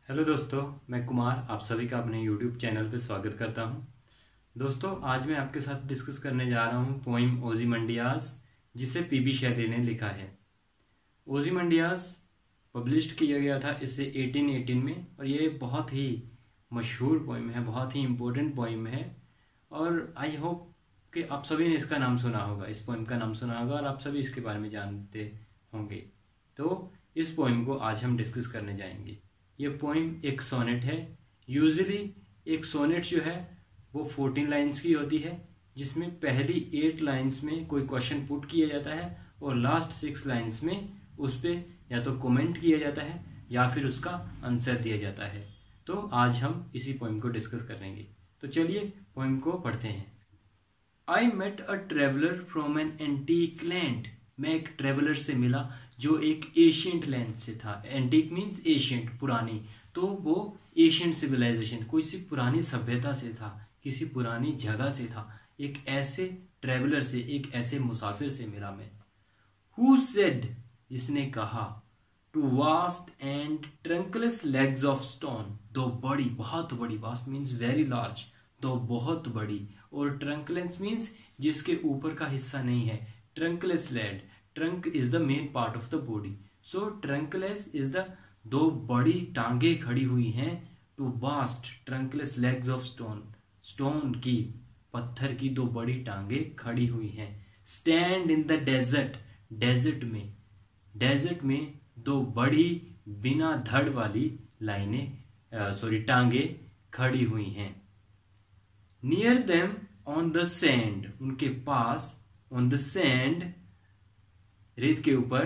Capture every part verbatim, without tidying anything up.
Hello दोस्तों, मैं कुमार आप सभी का अपने यूट्यूब चैनल पे स्वागत करता हूं। दोस्तों, आज मैं आपके साथ डिस्कस करने जा रहा हूं पोइम ओज़िमंडियास, जिसे पीबी शेले ने लिखा है। ओज़िमंडियास पब्लिश्ड किया गया था इसे अठारह सौ अठारह में, और ये बहुत ही मशहूर पोइम है, बहुत ही इम्पोर्टेंट पोइम है। और आई होप कि आप सभी ने इसका नाम सुना होगा, इस पोइम का नाम सुना होगा और आप सभी इसके बारे में जानते होंगे। तो इस पोइम को आज हम डिस्कस करने जाएंगे। ये पोइम एक सोनेट है। यूजुअली एक सोनेट जो है वो फोर्टीन लाइंस की होती है, जिसमें पहली एट लाइंस में कोई क्वेश्चन पुट किया जाता है और लास्ट सिक्स लाइंस में उस पर या तो कमेंट किया जाता है या फिर उसका आंसर दिया जाता है। तो आज हम इसी पोइम को डिस्कस करेंगे। तो चलिए पोइम को पढ़ते हैं। I met a traveller from an antique land. मैं एक ट्रेवलर से मिला जो एक एशियंट लैंड से था। एंटीक मीन्स एशियंट, पुरानी। तो वो एशियंट सिविलाइजेशन, कोई सी पुरानी सभ्यता से था, किसी पुरानी जगह से था। एक ऐसे ट्रेवलर से, एक ऐसे मुसाफिर से मिला मैं। हु सेड, जिसने कहा, two vast and trunkless legs of stone. दो बड़ी, बहुत बड़ी, वास्ट मीन्स वेरी लार्ज, दो बहुत बड़ी, और ट्रंकलेस मीन्स जिसके ऊपर का हिस्सा नहीं है। Trunkless leg, trunk is the main part of the body, so trunkless is the दो बड़ी टांगे खड़ी हुई हैं। Two vast trunkless legs of stone, stone की, पत्थर की दो बड़ी टांगे खड़ी हुई हैं। Stand in the desert, desert में, डेजर्ट में दो बड़ी बिना धड़ वाली लाइनें, सॉरी टांगे खड़ी हुई हैं। Near them on the sand, उनके पास, ऑन द सैंड, रेत के ऊपर,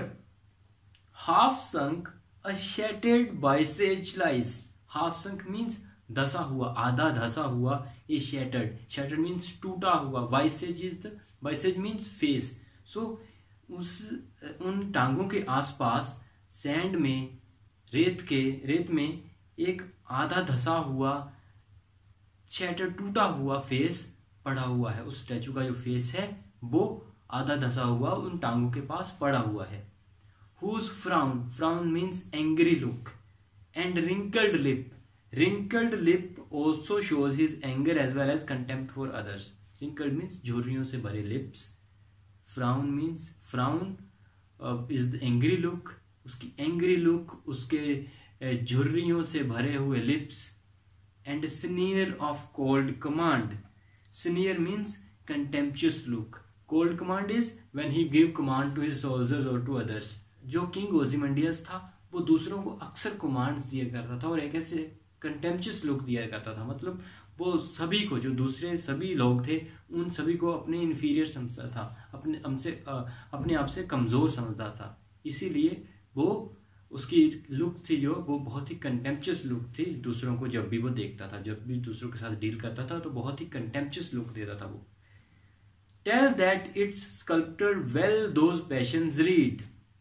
half sunk a shattered visage lies. Half sunk means धसा हुआ, आधा धसा हुआ। ए शैटर्ड, शैटर्ड मीन्स टूटा हुआ। Visage is the, visage means face. So उस उन टांगों के आसपास सैंड में, रेत के, रेत में एक आधा धसा हुआ, शैटर, टूटा हुआ फेस पड़ा हुआ है। उस स्टैचू का जो फेस है वो आधा धसा हुआ उन टांगों के पास पड़ा हुआ है। Whose frown, frown means angry look, and wrinkled lip, wrinkled lip also shows his anger as well as contempt for others. Wrinkled means झुर्रियों से भरे lips. Frown means, frown uh, is the angry look, उसकी angry look, उसके झुर्रियों से भरे हुए lips, and sneer of cold command. Sneer means contemptuous look. Cold command is when he give command to his soldiers or to others. जो king Ozymandias था वो दूसरों को अक्सर कमांड्स दिया करता था और एक ऐसे कंटेम्पचुअस लुक दिया करता था। मतलब वो सभी को, जो दूसरे सभी लोग थे, उन सभी को अपने इन्फीरियर समझता था, अपने हमसे अपने आप से कमज़ोर समझता था। इसीलिए वो, उसकी लुक थी जो, वो बहुत ही कंटेम्पचुअस लुक थी। दूसरों को जब भी वो देखता था, जब भी दूसरों के साथ डील करता था, तो बहुत ही कंटेम्पचुअस लुक देता था वो। Tell that its sculptor well those passions read.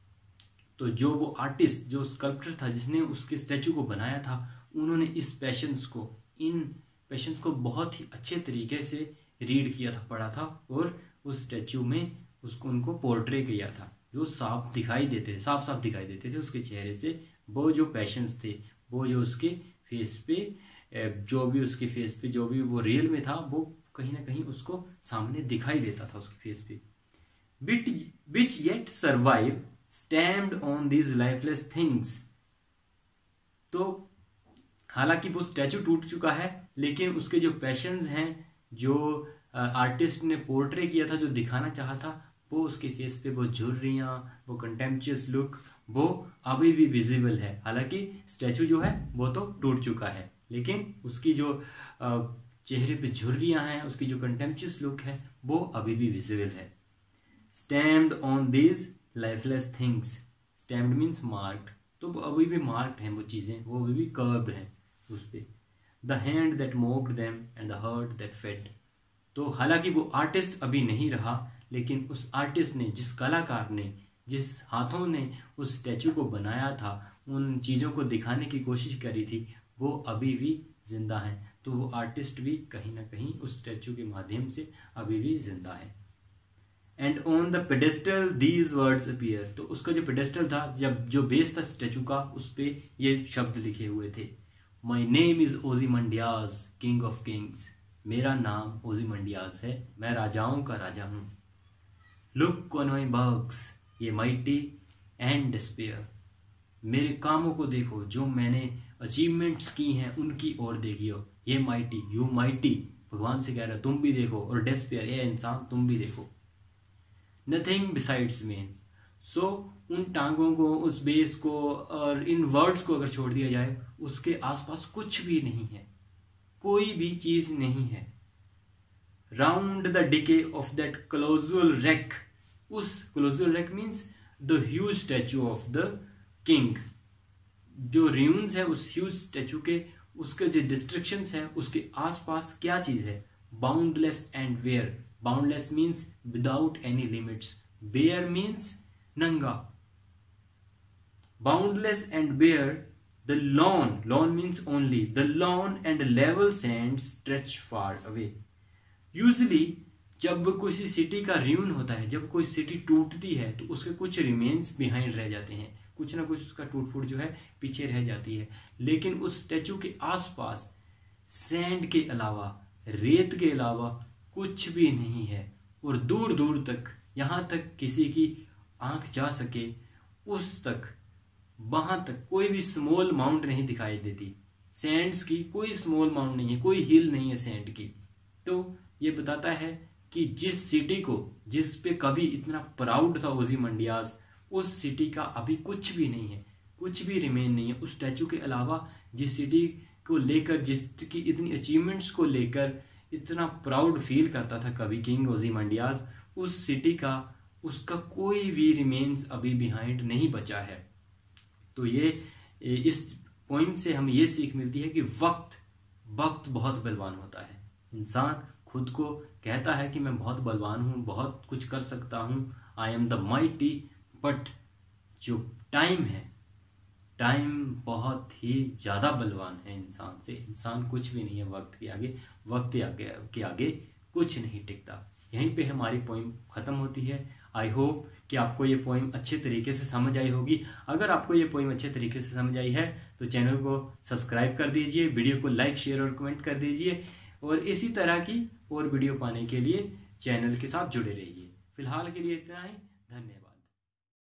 तो जो वो आर्टिस्ट, जो स्कल्प्टर था, जिसने उसके स्टैचू को बनाया था, उन्होंने इस पैशंस को, इन पैशंस को बहुत ही अच्छे तरीके से रीड किया था, पढ़ा था, और उस स्टैचू में उसको, उनको पोर्ट्रे किया था, जो साफ दिखाई देते थे, साफ साफ दिखाई देते थे उसके चेहरे से। वो जो पैशंस थे, वो जो उसके फेस पे, जो भी उसके फेस पे, जो भी वो रियल में था, वो कहीं ना कहीं उसको सामने दिखाई देता था उसके फेस पे। Bit which yet survive stamped on these lifeless things. तो हालांकि वो स्टैचू टूट चुका है, लेकिन उसके जो पैशंस हैं, जो आर्टिस्ट ने पोर्ट्रे किया था, जो दिखाना चाहा था, वो उसके फेस पे, वो झुर्रियाँ, वो कंटेम्पचुअस लुक, वो अभी भी विजिबल है। हालांकि स्टैचू जो है वो तो टूट चुका है, लेकिन उसकी जो आ, चेहरे पे झुर्रियाँ हैं, उसकी जो कंटेम्पचुअस लुक है, वो अभी भी विजिबल है। Stamped on these lifeless things, stamped means marked, तो वो अभी भी मार्क्ड हैं, वो चीज़ें, वो अभी भी कर्व्ड हैं उस पर। The hand that mocked them and the heart that fed. तो हालांकि वो आर्टिस्ट अभी नहीं रहा, लेकिन उस आर्टिस्ट ने, जिस कलाकार ने, जिस हाथों ने उस स्टैचू को बनाया था, उन चीज़ों को दिखाने की कोशिश करी थी, वो अभी भी जिंदा हैं। तो वो आर्टिस्ट भी कहीं ना कहीं उस स्टैचू के माध्यम से अभी भी जिंदा है। And on the pedestal these words appear. तो उसका जो पेडेस्टल था, जब जो बेस था स्टैचू का, उस पर ये शब्द लिखे हुए थे। My name is Ozymandias king of kings, मेरा नाम ओजीमंडियाज है, मैं राजाओं का राजा हूँ। Look on my works, ye mighty and despair, मेरे कामों को देखो जो मैंने अचीवमेंट्स की हैं उनकी ओर देखियो। ये माइटी, यू माइटी, भगवान से कह रहा है तुम भी देखो, और डिस्पेयर, ये इंसान तुम भी देखो। नथिंग बिसाइड्स मीन्स, सो उन टांगों को, उस बेस को और इन वर्ड्स को अगर छोड़ दिया जाए, उसके आसपास कुछ भी नहीं है, कोई भी चीज नहीं है। Round the decay of that colossal wreck, उस colossal wreck means the huge statue of the king, जो र्यून्स है उस ह्यूज स्टैचू के, उसके जो डिस्ट्रक्शंस है उसके आसपास क्या चीज है? Boundless and bare, boundless means without any limits, bare means नंगा। Boundless and bare the lone, lone means only, the lone and level sands stretch far away. Usually जब किसी सिटी का र्यून होता है, जब कोई सिटी टूटती है तो उसके कुछ रिमेन्स बिहाइंड रह जाते हैं, कुछ ना कुछ उसका टूट फूट जो है पीछे रह जाती है। लेकिन उस स्टैचू के आसपास सैंड के अलावा, रेत के अलावा कुछ भी नहीं है, और दूर दूर तक, यहाँ तक किसी की आंख जा सके उस तक, वहां तक कोई भी स्मॉल माउंट नहीं दिखाई देती। सैंड्स की कोई स्मॉल माउंट नहीं है, कोई हिल नहीं है सैंड की। तो ये बताता है कि जिस सिटी को, जिस पे कभी इतना प्राउड था ओजीमंडियाज, उस सिटी का अभी कुछ भी नहीं है, कुछ भी रिमेन नहीं है। उस स्टैचू के अलावा जिस सिटी को लेकर, जिसकी इतनी अचीवमेंट्स को लेकर इतना प्राउड फील करता था कभी किंग ओजीमंडियाज, उस सिटी का, उसका कोई भी रिमेन्स अभी बिहाइंड नहीं बचा है। तो ये इस पॉइंट से हमें ये सीख मिलती है कि वक्त वक्त बहुत बलवान होता है। इंसान खुद को कहता है कि मैं बहुत बलवान हूँ, बहुत कुछ कर सकता हूँ, I am the mighty, but जो टाइम है, टाइम बहुत ही ज़्यादा बलवान है इंसान से। इंसान कुछ भी नहीं है वक्त के आगे, वक्त के आगे के आगे कुछ नहीं टिकता। यहीं पे हमारी पोइम ख़त्म होती है। आई होप कि आपको ये पोइम अच्छे तरीके से समझ आई होगी। अगर आपको ये पोइम अच्छे तरीके से समझ आई है तो चैनल को सब्सक्राइब कर दीजिए, वीडियो को लाइक, शेयर और कमेंट कर दीजिए, और इसी तरह की और वीडियो पाने के लिए चैनल के साथ जुड़े रहिए। फिलहाल के लिए इतना ही, धन्यवाद।